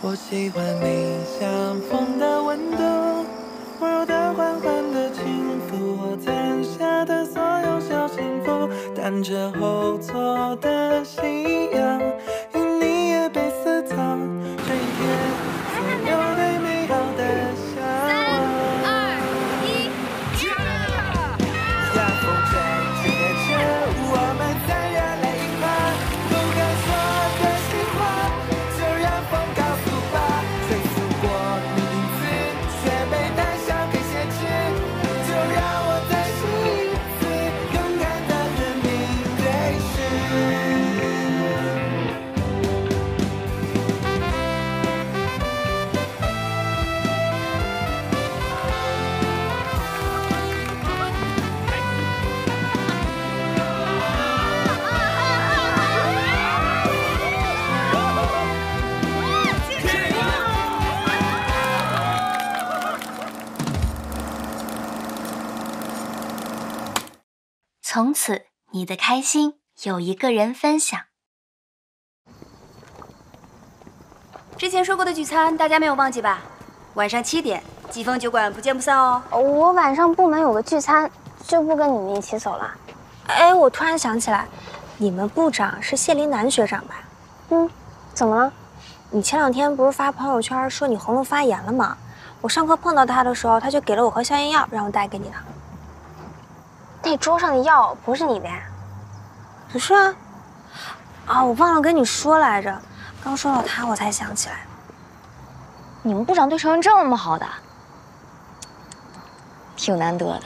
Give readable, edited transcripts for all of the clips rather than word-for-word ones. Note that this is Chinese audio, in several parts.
我喜欢你像风的温度，温柔的缓缓的轻抚我攒下的所有小幸福，但这后座的夕阳与你也被私藏，这一天所有对美好的向往。3、2、1，呀！风吹吹着我们在热泪盈眶，不敢说的情话，就让风告诉吧，吹拂过你影子，却被带上黑写字，就让我再试一次，勇敢的和你对视。 从此，你的开心有一个人分享。 之前说过的聚餐，大家没有忘记吧？晚上7点，季风酒馆不见不散哦。 我晚上部门有个聚餐，就不跟你们一起走了。 哎，我突然想起来，你们部长是谢林南学长吧？ 怎么了？ 你前2天不是发朋友圈说你喉咙发炎了吗？我上课碰到他的时候，他就给了我盒消炎药，让我带给你的。 那桌上的药不是你的呀？ 不是啊。我忘了跟你说来着，刚说到他我才想起来。 你们部长对成员这么好的，挺难得的。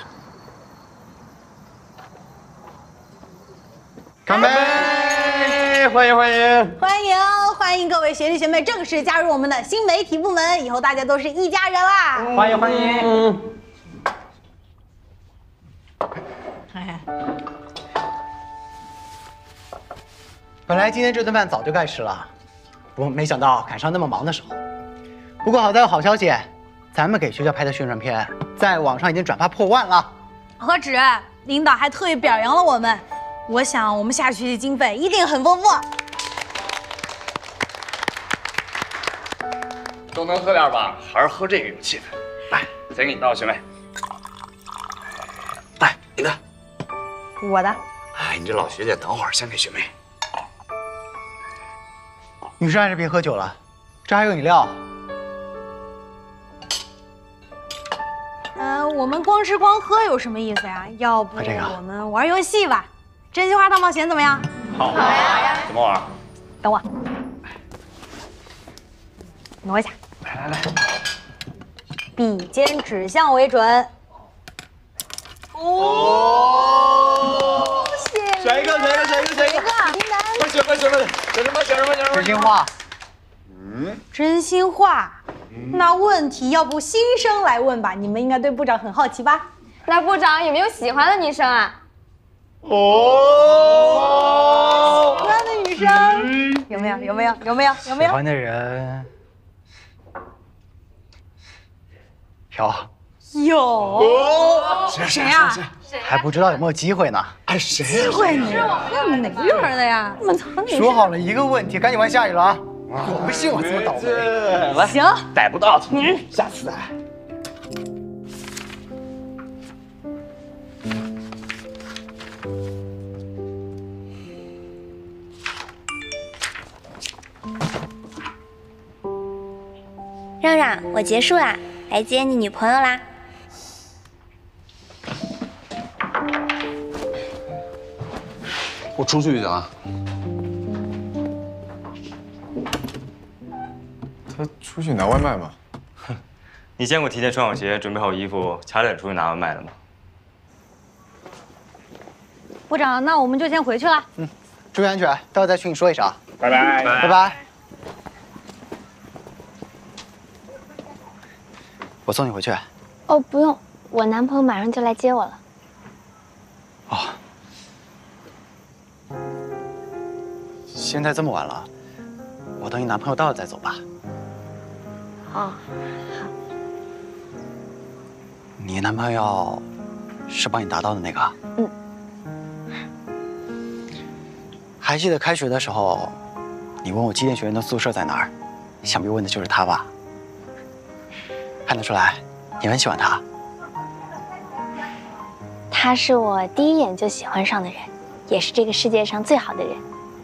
干杯！欢迎欢迎欢迎各位学弟学妹正式加入我们的新媒体部门，以后大家都是一家人啦！ 欢迎欢迎！本来今天这顿饭早就该吃了，不过没想到赶上那么忙的时候。不过好在有好消息，咱们给学校拍的宣传片在网上已经转发破万了。 何止，领导还特意表扬了我们。我想我们下学期经费一定很丰富。 都能喝点吧，还是喝这个有气氛。来，再给你倒，学妹。来，你的。 我的。 哎，你这老学姐，等会儿先给学妹。 女生还是别喝酒了，这还有饮料。 我们光吃光喝有什么意思呀？要不我们玩游戏吧？真心话大冒险怎么样？ 好呀！怎么玩？ 等我，挪一下。 来， 笔尖指向为准。 选一个！快选！ 真心话。 真心话。那问题要不新生来问吧？你们应该对部长很好奇吧？ 那部长有没有喜欢的女生啊？ 喜欢的女生有没有？ 喜欢的人有。谁呀？ 还不知道有没有机会呢。 哎，谁？ 机会呢？哪个院的呀？ 说好了一个问题，赶紧玩下一轮啊！我不信我这么倒霉。 来， 行， 逮不到下次来。 让让，我结束啦，来接你女朋友啦。 我出去就行了。 他出去拿外卖吗？ 你见过提前穿好鞋、准备好衣服、卡点出去拿外卖的吗？ 部长，那我们就先回去了。 注意安全，待会再去你说一声啊。 拜拜。 拜拜。我送你回去。 哦，不用，我男朋友马上就来接我了。 哦。现在这么晚了，我等你男朋友到了再走吧。 哦，好。 你男朋友是帮你达到的那个？还记得开学的时候，你问我机电学院的宿舍在哪儿？ 想必问的就是他吧？看得出来，你很喜欢他。 他是我第一眼就喜欢上的人，也是这个世界上最好的人。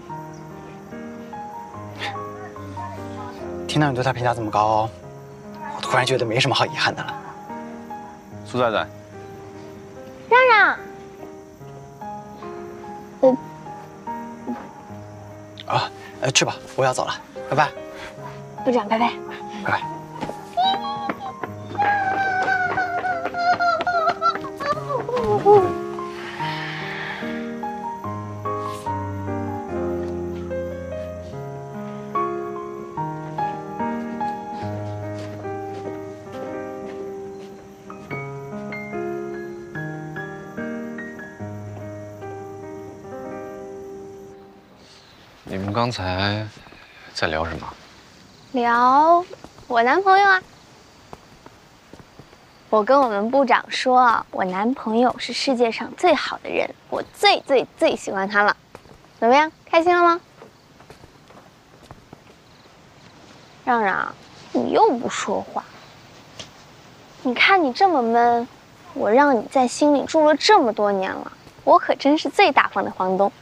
听到你对他评价这么高，我突然觉得没什么好遗憾的了。 苏仔仔， 让让， 去吧，我要走了，拜拜。 部长，拜拜。 拜拜。 你们刚才在聊什么？ 聊我男朋友啊。我跟我们部长说，我男朋友是世界上最好的人，我最喜欢他了。怎么样，开心了吗？让让，你又不说话。你看你这么闷，我让你在心里住了这么多年了，我可真是最大方的房东。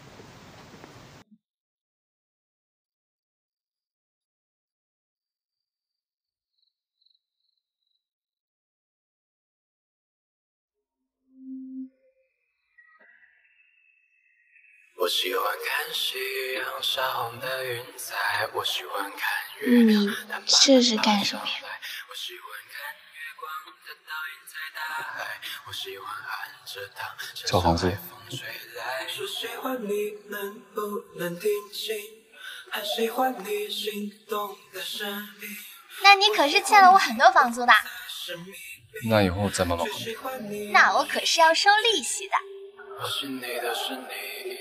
我喜欢看夕阳下红的云彩，我喜欢看月亮它试试干什么呀？ 我喜欢看月光它倒映在大海，我喜欢含着糖小房子。 吹来，说喜欢你能不能听清，还喜欢你心动的声音。 那你可是欠了我很多房租的。 那以后再慢慢还。 那我可是要收利息的。 我心里的是你，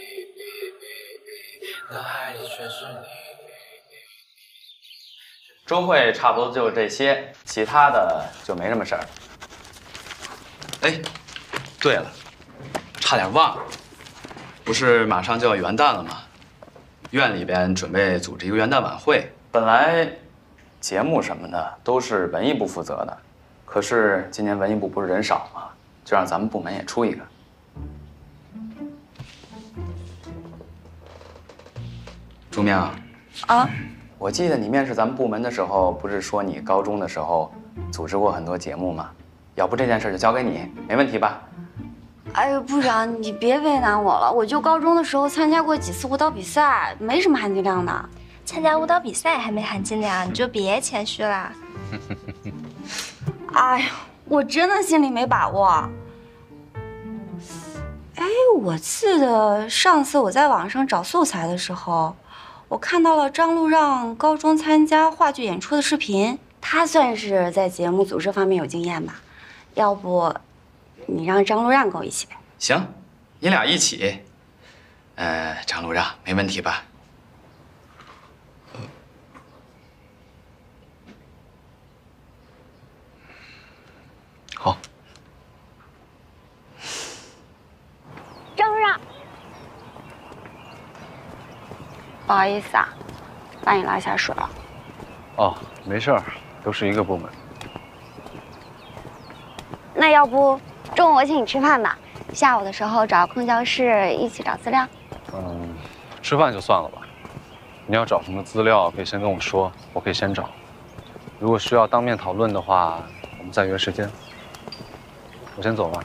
脑海里全是你。 周会差不多就这些，其他的就没什么事儿。哎，对了，差点忘了，不是马上就要元旦了吗？院里边准备组织一个元旦晚会，本来节目什么的都是文艺部负责的，可是今年文艺部不是人少吗？就让咱们部门也出一个。朱明啊，我记得你面试咱们部门的时候，不是说你高中的时候组织过很多节目吗？要不这件事就交给你，没问题吧？ 哎呦，部长，你别为难我了，我就高中的时候参加过几次舞蹈比赛，没什么含金量的。 参加舞蹈比赛还没含金量，你就别谦虚了。 哎呀，我真的心里没把握。哎，我记得上次我在网上找素材的时候，我看到了张路让高中参加话剧演出的视频，他算是在节目组织方面有经验吧？要不，你让张路让跟我一起呗？ 行，你俩一起。张路让没问题吧？ 好。 张路让， 不好意思啊，把你拉下水了。 哦，没事儿，都是一个部门。 那要不中午我请你吃饭吧，下午的时候找空教室一起找资料。 吃饭就算了吧。你要找什么资料，可以先跟我说，我可以先找。如果需要当面讨论的话，我们再约时间。我先走了。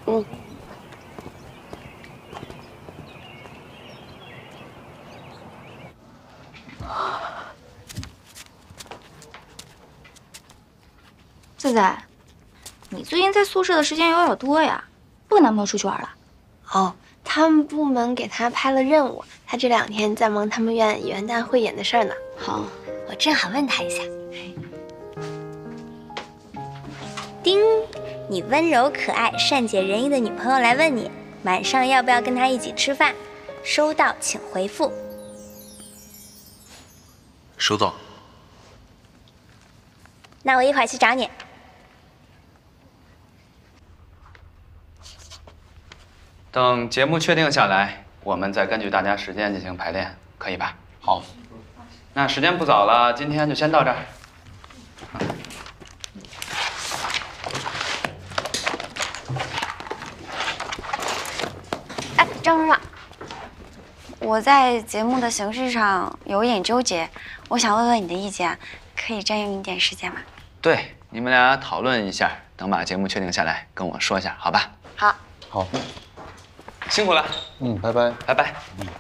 仔仔，你最近在宿舍的时间有点多呀，不跟男朋友出去玩了？ 哦，他们部门给他派了任务，他这2天在忙他们院元旦汇演的事儿呢。 好， 我正好问他一下。叮，你温柔可爱、善解人意的女朋友来问你，晚上要不要跟她一起吃饭？收到请回复。 收到。 那我一会儿去找你。 等节目确定下来，我们再根据大家时间进行排练，可以吧？好。 那时间不早了，今天就先到这儿。 哎，张处长，我在节目的形式上有一点纠结，我想问问你的意见，可以占用一点时间吗？ 对，你们俩讨论一下，等把节目确定下来跟我说一下，好吧？ 好。 好， 辛苦了。 拜拜。 拜拜。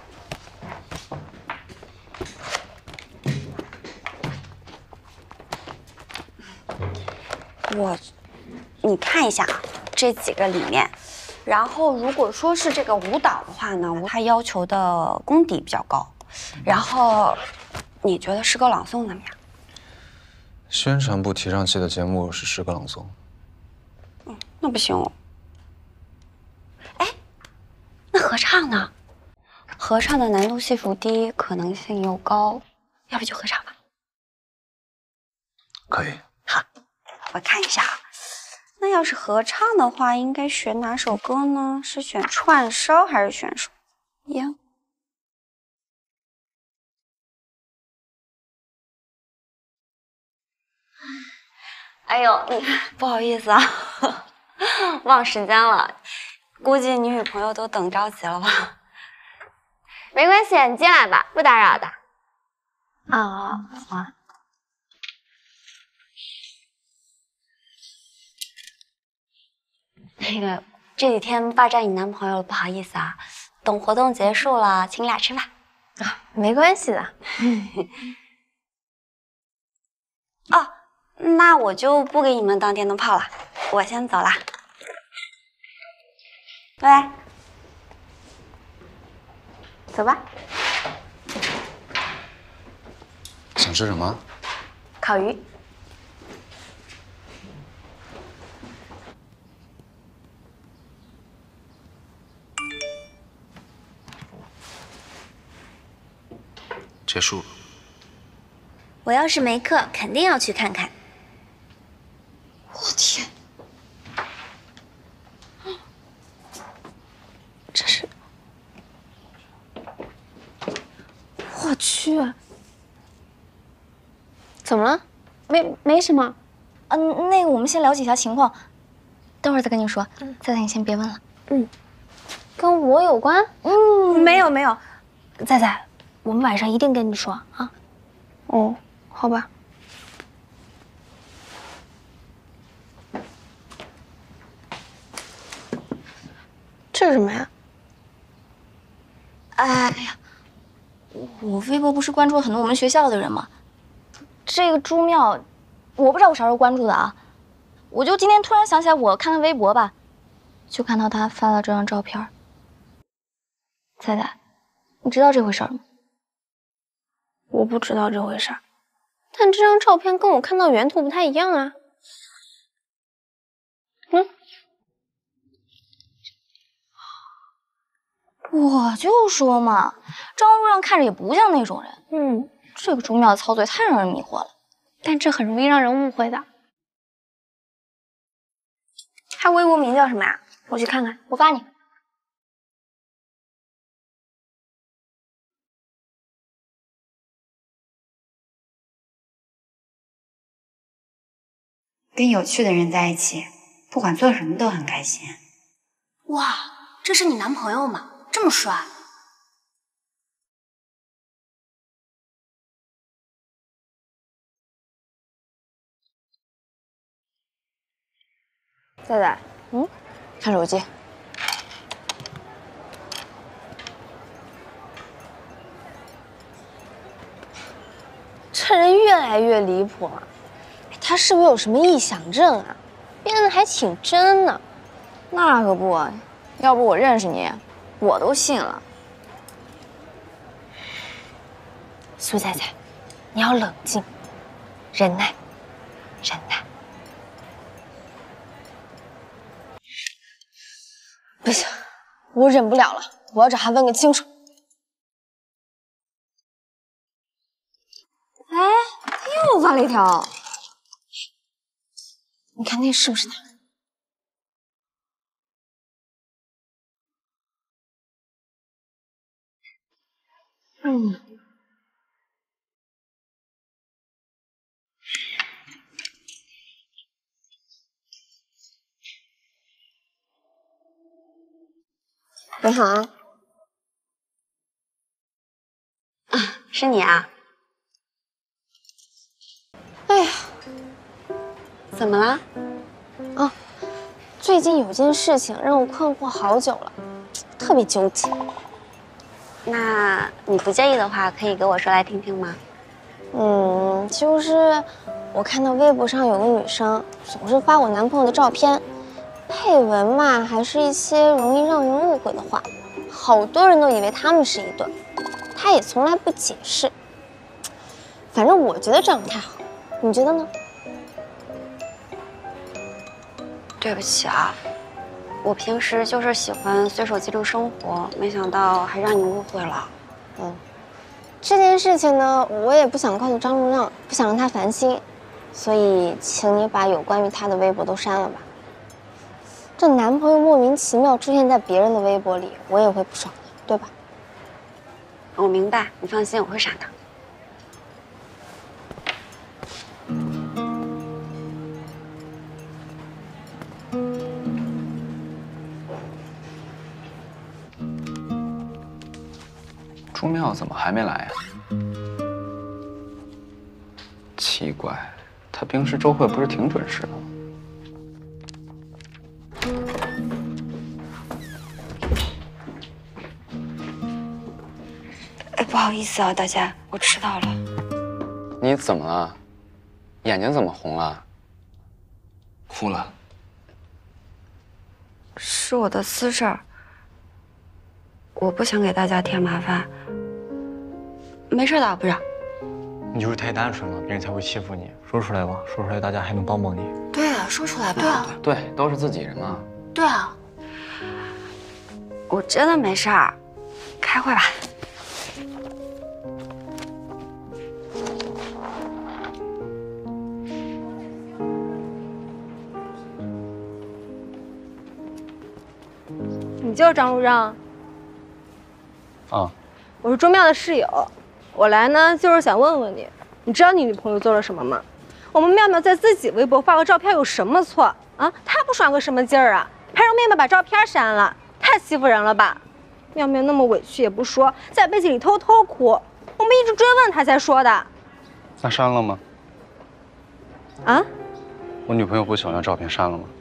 你看一下啊，这几个里面，然后如果说是这个舞蹈的话呢，他要求的功底比较高，然后你觉得诗歌朗诵怎么样？ 宣传部提上去的节目是诗歌朗诵。 那不行哦。哎，那合唱呢？合唱的难度系数低，可能性又高，要不就合唱吧。 可以。 好，我看一下啊。那要是合唱的话，应该选哪首歌呢？是选串烧还是选什么呀？哎呦，不好意思啊，忘时间了，估计你女朋友都等着急了吧？ 没关系，你进来吧，不打扰的。 啊，好啊。那个这几天霸占你男朋友了，不好意思啊，等活动结束了，请你俩吃饭。 啊，没关系的。 哦，那我就不给你们当电灯泡了，我先走了，拜拜。走吧。 想吃什么？ 烤鱼。 结束了。 我要是没课，肯定要去看看。 我天， 这是，我去，怎么了？没什么。 那个我们先了解一下情况，等会儿再跟你说。菜菜，你先别问了。 跟我有关？ 没有。菜菜，我们晚上一定跟你说啊。 哦，好吧。这是什么呀？ 哎呀，我微博不是关注了很多我们学校的人吗？这个朱妙，我不知道我啥时候关注的啊，我就今天突然想起来，我看他微博吧，就看到他发了这张照片。菜菜，你知道这回事吗？ 我不知道这回事儿，但这张照片跟我看到原图不太一样啊。 我就说嘛，张路上看着也不像那种人。这个朱妙的操作也太让人迷惑了。 但这很容易让人误会的。 他微博名叫什么呀？我去看看。 我发你。 跟有趣的人在一起，不管做什么都很开心。 哇，这是你男朋友吗？这么帅？ 菜菜，看手机。这人越来越离谱了，他是不是有什么臆想症啊？变得还挺真呢。 那可不，要不我认识你，我都信了。 苏菜菜，你要冷静，忍耐，忍耐。 不行，我忍不了了，我要找他问个清楚。 哎，他又发了一条， 你看那是不是他？ 你好啊。 啊，是你啊？ 哎呀， 怎么了？ 哦，最近有件事情让我困惑好久了，特别纠结。 那你不介意的话，可以给我说来听听吗？ 就是我看到微博上有个女生总是发我男朋友的照片，配文嘛还是一些容易让人误会的话，好多人都以为他们是一对，她也从来不解释。反正我觉得这样不太好，你觉得呢？ 对不起啊，我平时就是喜欢随手记录生活，没想到还让你误会了。 这件事情呢，我也不想告诉张路让，不想让他烦心，所以请你把有关于他的微博都删了吧。这男朋友莫名其妙出现在别人的微博里，我也会不爽的，对吧？ 我明白，你放心，我会删的。 朱妙怎么还没来呀？奇怪，他平时周会不是挺准时的吗？ 哎，不好意思啊，大家，我迟到了。 你怎么了？眼睛怎么红了？哭了？ 是我的私事儿，我不想给大家添麻烦。没事的，部长。 你就是太单纯了，别人才会欺负你。说出来吧，说出来大家还能帮帮你。 对啊，说出来吧。对啊， 对，都是自己人嘛。 对啊，我真的没事儿，开会吧。 你就是张路让？ 啊， 我是周妙的室友，我来呢就是想问问你，你知道你女朋友做了什么吗？我们妙妙在自己微博发个照片有什么错啊？她不爽个什么劲儿啊？还让妹妹把照片删了，太欺负人了吧？妙妙那么委屈也不说，在背地里偷偷哭，我们一直追问她才说的。 那删了吗？ 啊？ 我女朋友不喜欢的照片删了吗？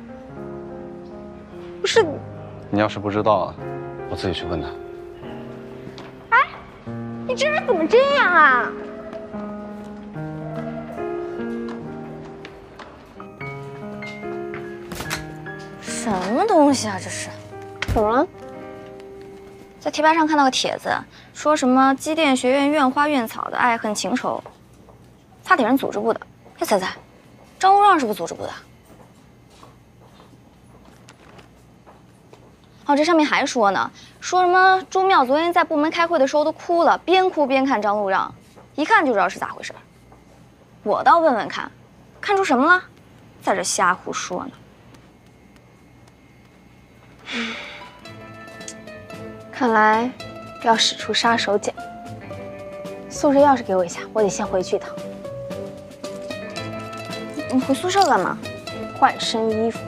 不是。 你要是不知道，我自己去问她。 哎，你这人怎么这样啊？ 什么东西啊？这是？ 怎么了？ 在贴吧上看到个帖子，说什么机电学院院花院草的爱恨情仇，发帖人组织部的。哎，猜猜，张路让是不是组织部的？哦，这上面还说呢，说什么朱妙昨天在部门开会的时候都哭了，边哭边看张路让，一看就知道是咋回事。我倒问问看，看出什么了？在这瞎胡说呢。 看来要使出杀手锏。宿舍钥匙给我一下，我得先回去一趟。 你回宿舍干嘛？ 换身衣服。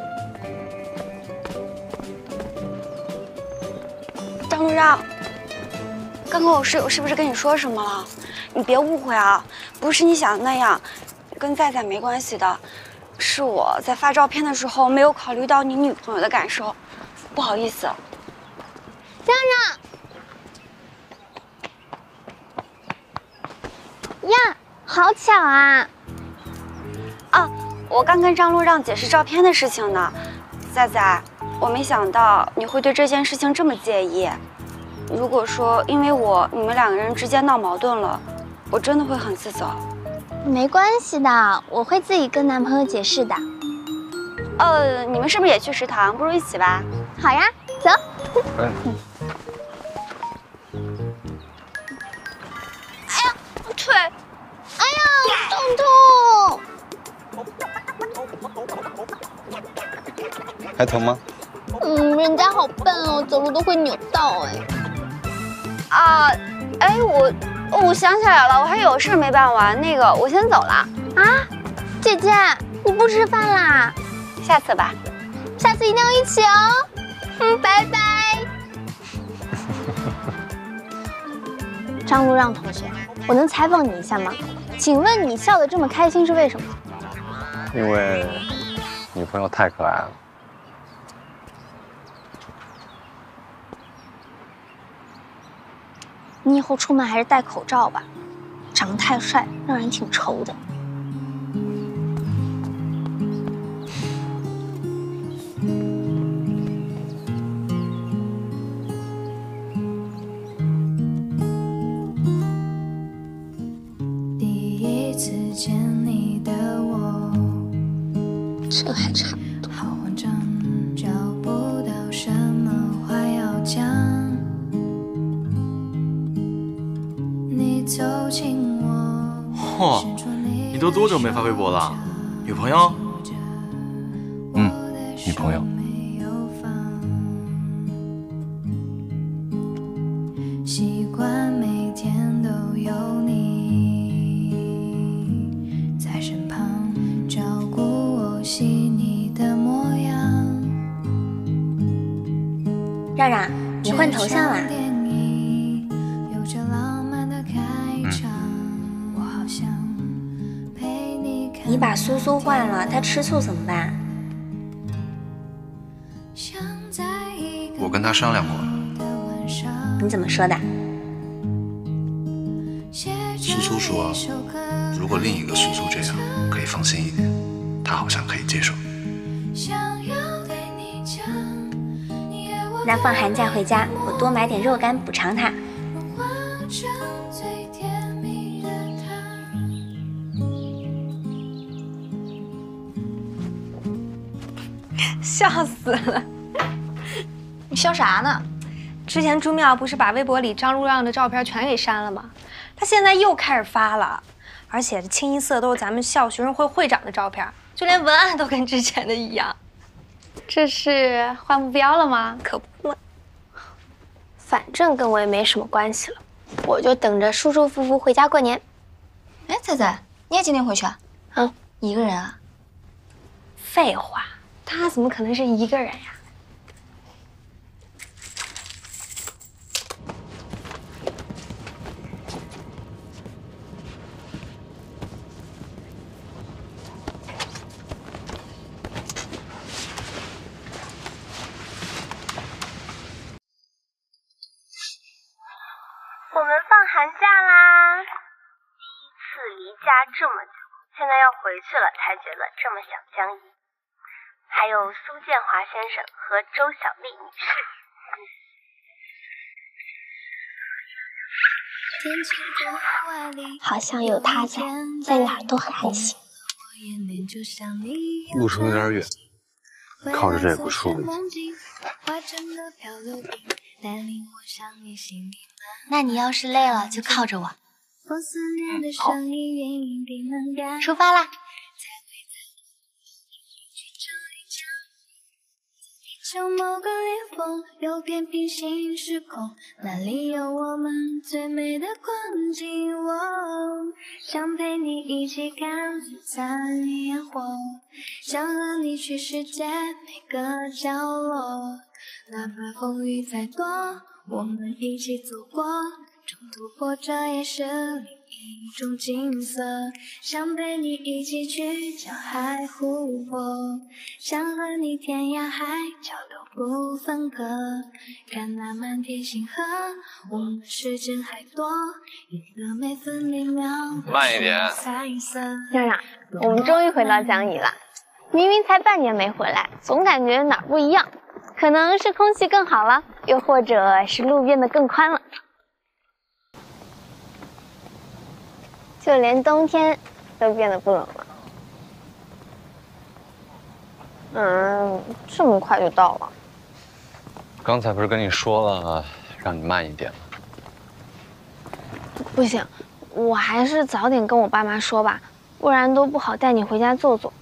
张路让，刚刚我室友是不是跟你说什么了？你别误会啊，不是你想的那样，跟在在没关系的，是我在发照片的时候没有考虑到你女朋友的感受，不好意思。 江让呀，好巧啊！ 啊，我刚跟张路让解释照片的事情呢。在在，我没想到你会对这件事情这么介意。如果说因为你们两个人之间闹矛盾了，我真的会很自责。 没关系的，我会自己跟男朋友解释的。 你们是不是也去食堂？不如一起吧。 好呀，走。 哎呀，我腿！ 哎呀，痛痛！ 还疼吗？ 人家好笨哦，走路都会扭到我想起来了，我还有事没办完，那个我先走了。 啊，姐姐，你不吃饭啦？ 下次吧， 下次一定要一起哦。拜拜。 张路让同学，我能采访你一下吗？请问你笑得这么开心是为什么？ 因为女朋友太可爱了。 你以后出门还是戴口罩吧，长得太帅，让人挺愁的。这还差不多。好慌张，找不到什么话要讲。你走近我。 嚯，你都多久没发微博了？女朋友？ 女朋友。 习惯每天都有你在身旁，照顾我细腻的模样。 让让，你换头像啦？ 有着浪漫的开场，我好想陪你看。 你把苏苏换了，她吃醋怎么办？ 我跟他商量过， 你怎么说的？ 苏苏说，如果另一个苏苏这样，可以放心一点，他好像可以接受。 那放寒假回家，我多买点肉干补偿他。 笑死了！ 你笑啥呢？ 之前朱妙不是把微博里张路让的照片全给删了吗？他现在又开始发了，而且这清一色都是咱们校学生会会长的照片，就连文案都跟之前的一样。 这是换目标了吗？ 可不嘛。 反正跟我也没什么关系了，我就等着舒舒服服回家过年。 哎，仔仔，你也今天回去啊？ 嗯， 一个人啊？ 废话，他怎么可能是一个人呀？ 我们放寒假啦！第一次离家这么久，现在要回去了，才觉得这么想江一。还有苏建华先生和周小丽女士。好像有他在哪儿都很安心。 路程有点远，靠着这也不出问题。 那你要是累了，就靠着我。好，出发啦！ 就某个裂缝，有片平行时空，那里有我们最美的光景。我想陪你一起看璀璨烟火，想和你去世界每个角落，哪怕风雨再多，我们一起走过，中途波折也是另一种景色。想陪你一起去江海湖泊，想和你天涯海角都不分割，看那满天星河，我们时间还多，赢得每分每秒慢一点。 让让，我们终于回到江宜了。明明才半年没回来，总感觉哪儿不一样。可能是空气更好了，又或者是路变得更宽了。就连冬天都变得不冷了。这么快就到了？ 刚才不是跟你说了，让你慢一点吗？ 不行，我还是早点跟我爸妈说吧，不然都不好带你回家坐坐。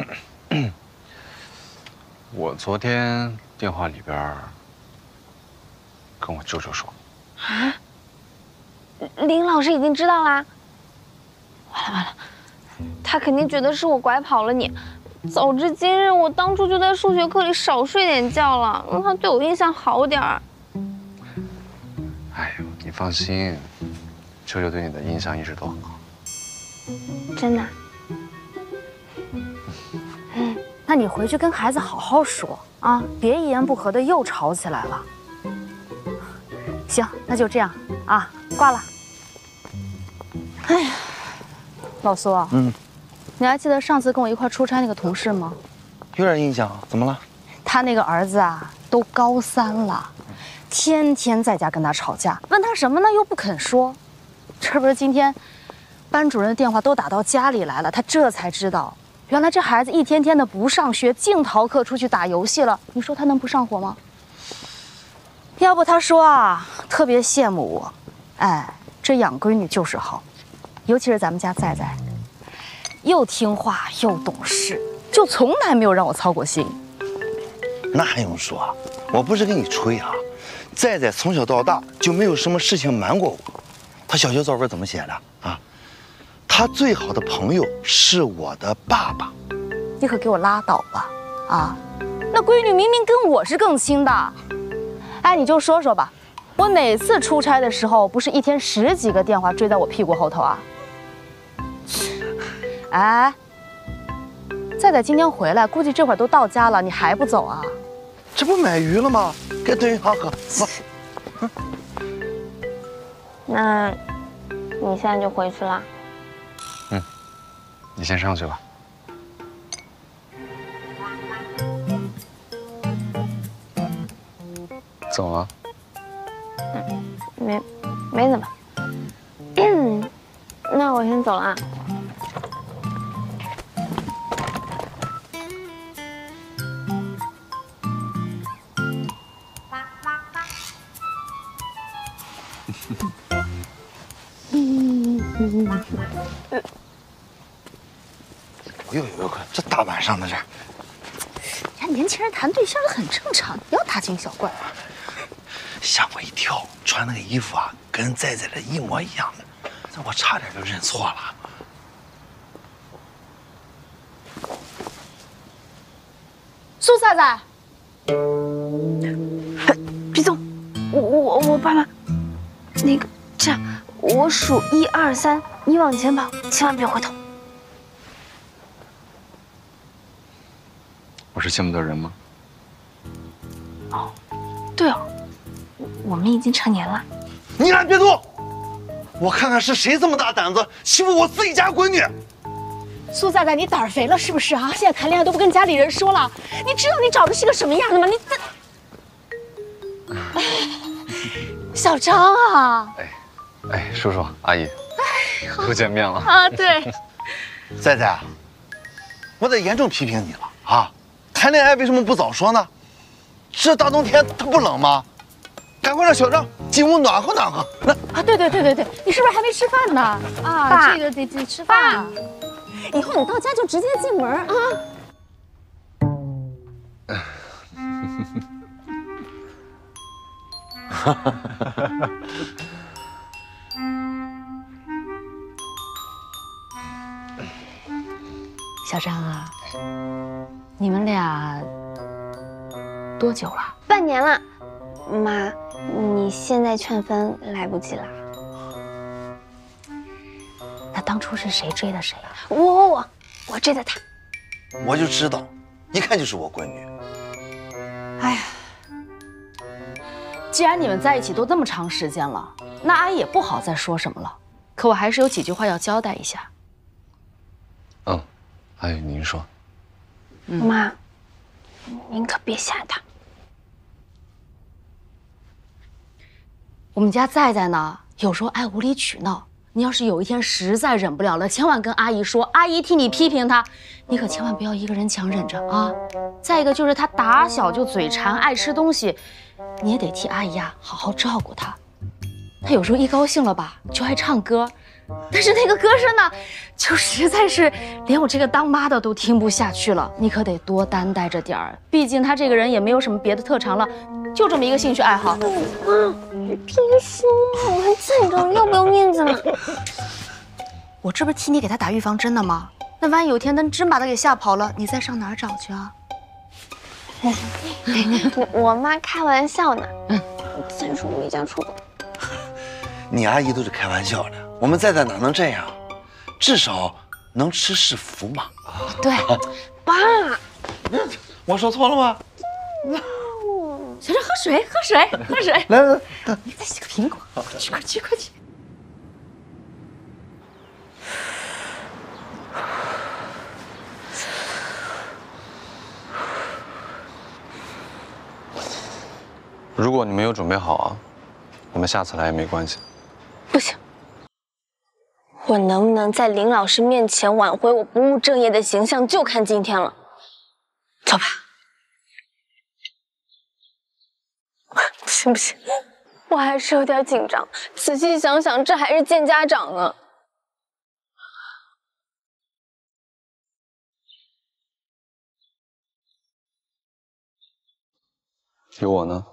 我昨天电话里边跟我舅舅说。 啊？林老师已经知道啦？完了，他肯定觉得是我拐跑了你。早知今日，我当初就在数学课里少睡点觉了，让他对我印象好点儿。 哎呦，你放心， 舅舅对你的印象一直都很好。 真的？ 那你回去跟孩子好好说啊，别一言不合的又吵起来了。行，那就这样啊，挂了。哎呀，老苏，你还记得上次跟我一块出差那个同事吗？ 有点印象，怎么了？ 他那个儿子啊，都高3了，天天在家跟他吵架，问他什么呢又不肯说。这不是今天班主任的电话都打到家里来了，他这才知道，原来这孩子一天天的不上学，净逃课出去打游戏了。你说他能不上火吗？要不他说啊，特别羡慕我，哎，这养闺女就是好，尤其是咱们家在在，又听话又懂事，就从来没有让我操过心。 那还用说？我不是跟你吹啊，在在从小到大就没有什么事情瞒过我。他小学作文怎么写的啊？他最好的朋友是我的爸爸。 你可给我拉倒吧！啊，那闺女明明跟我是更亲的。哎，你就说说吧，我哪次出差的时候不是一天10几个电话追在我屁股后头啊？哎，在在今天回来，估计这会儿都到家了，你还不走啊？ 这不买鱼了吗？给炖鱼汤喝。 那，你现在就回去了？ 你先上去吧。怎么了？ 没怎么。那我先走了啊。 呦，这大晚上的这， 人家年轻人谈对象很正常，不要大惊小怪。 吓我一跳，穿那个衣服啊，跟在在的一模一样的，这我差点就认错了。 苏在在， 别动，我爸爸，那个这样，我数1、2、3，你往前跑，千万别回头。 我是见不得人吗？ 哦，对哦，我们已经成年了。 你俩别动！我看看是谁这么大胆子欺负我自己家闺女。 苏在在，你胆儿肥了是不是啊？现在谈恋爱都不跟家里人说了，你知道你找的是个什么样的吗？小张啊！ 哎，叔叔阿姨，又见面了啊！对， 在在，我得严重批评你了啊！谈恋爱为什么不早说呢？这大冬天它不冷吗？赶快让小张进屋暖和暖和。来啊！对，你是不是还没吃饭呢？啊， 爸， 这个得吃饭。以后你到家就直接进门啊。小张啊，你们俩多久了？ 半年了。妈，你现在劝分来不及了。 那当初是谁追的谁啊？ 我追的他。 我就知道，一看就是我闺女。 哎呀，既然你们在一起都这么长时间了，那阿姨也不好再说什么了。可我还是有几句话要交代一下。 阿姨您说。 妈，您可别吓他。 我们家在在呢，有时候爱无理取闹。你要是有一天实在忍不了了，千万跟阿姨说，阿姨替你批评他，你可千万不要一个人强忍着啊。再一个就是他打小就嘴馋，爱吃东西，你也得替阿姨啊好好照顾他。他有时候一高兴了吧，就爱唱歌，但是那个歌声呢，就实在是连我这个当妈的都听不下去了。你可得多担待着点儿，毕竟他这个人也没有什么别的特长了，就这么一个兴趣爱好。 妈，你别说嘛，我还在这儿，要不要面子嘛？ 我这不是替你给他打预防针呢吗？那万一有一天他真把他给吓跑了，你再上哪儿找去啊？ 我妈开玩笑呢。再说我离家出走。 你阿姨都是开玩笑的，我们在哪能这样？至少能吃是福嘛。 对， 爸， 我说错了吗？ 学着喝水，喝水，喝水。 来来， 你再洗个苹果，去快去快去。 如果你没有准备好啊，我们下次来也没关系。 不行，我能不能在林老师面前挽回我不务正业的形象，就看今天了。走吧。不行不行，我还是有点紧张。仔细想想，这还是见家长呢。 有我呢。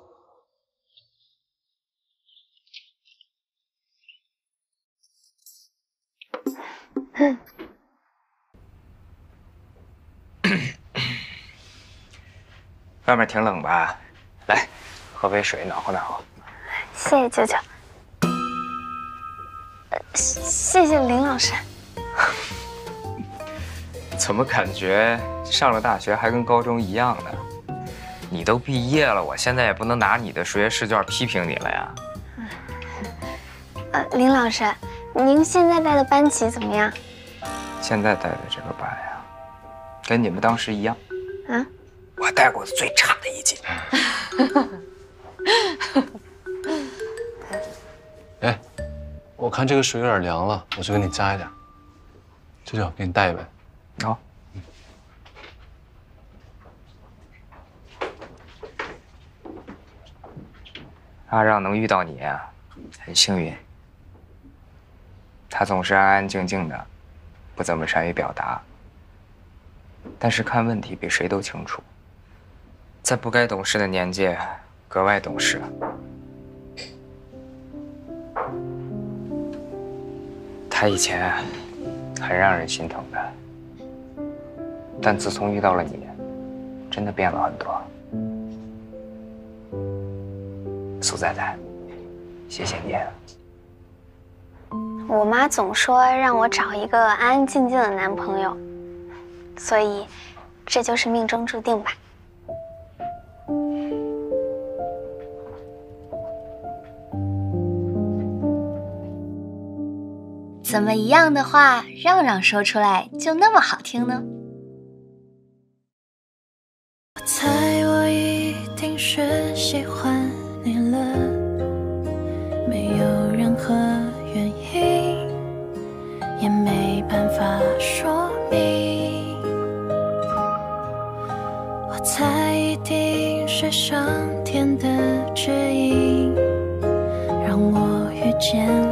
外面挺冷吧？来，喝杯水暖和暖和。 谢谢舅舅。谢谢林老师。 怎么感觉上了大学还跟高中一样呢？你都毕业了，我现在也不能拿你的数学试卷批评你了呀。 林老师，您现在带的班级怎么样？ 现在带的这个班呀，跟你们当时一样。 啊？ 我带过最差的一届。 哎，我看这个水有点凉了，我去给你加一点。舅舅，给你带一杯。 好。阿让能遇到你啊，很幸运。他总是安安静静的，不怎么善于表达，但是看问题比谁都清楚。在不该懂事的年纪，格外懂事。他以前很让人心疼的，但自从遇到了你，真的变了很多。苏仔仔，谢谢你。 我妈总说让我找一个安安静静的男朋友，所以这就是命中注定吧。 怎么一样的话，让让说出来就那么好听呢？ 我猜我一定是喜欢你了，没有任何原因，也没办法说明。我猜一定是上天的指引，让我遇见